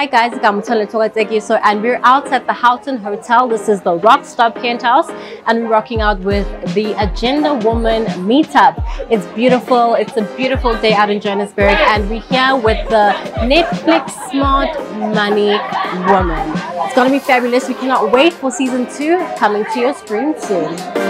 Hi guys, and we're out at the Houghton Hotel. This is the Rockstar Penthouse and we're rocking out with the Agenda Woman Meetup. It's beautiful. It's a beautiful day out in Johannesburg and we're here with the Netflix Smart Money Woman. It's going to be fabulous. We cannot wait for season 2 coming to your screen soon.